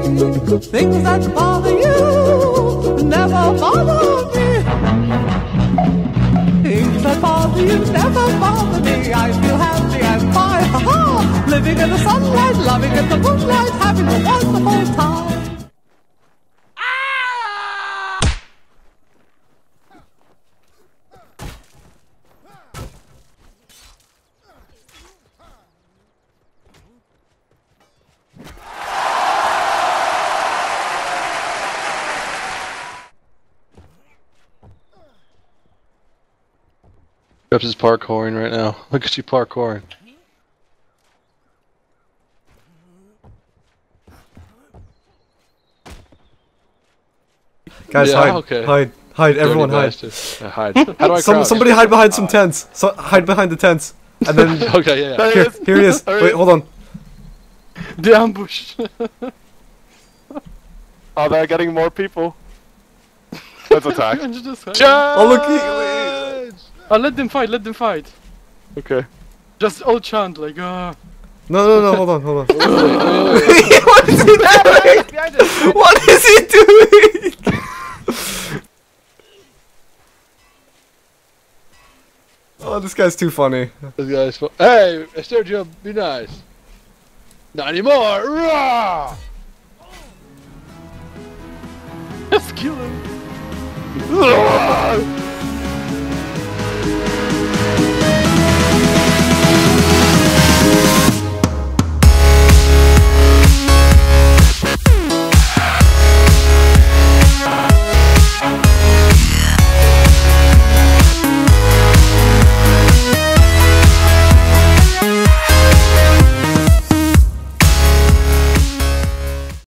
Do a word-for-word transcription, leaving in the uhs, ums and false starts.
Things that bother you never bother me. Things that bother you never bother me. I feel happy and fine, ha-ha. Living in the sunlight, loving in the moonlight, having a wonderful time. Krebs is parkouring right now. Look at you parkouring. Guys, Yeah, hide, okay. hide, hide, everyone hide. Uh, hide. How do I Some, crouch? somebody hide behind some tents. So hide behind the tents, and then Okay, yeah, yeah. here, here he is. Wait, hold on. The ambush. Oh, they're getting more people. Let's attack. Oh look, he, Oh, let them fight. Let them fight. Okay. Just all chant like ah. Uh... no, no, no, hold on, hold on. Wait, What is he doing? What is he doing? Oh, this guy's too funny. This guy's fu- Hey, Sergio, be nice. Not anymore. Rah! Let's kill him.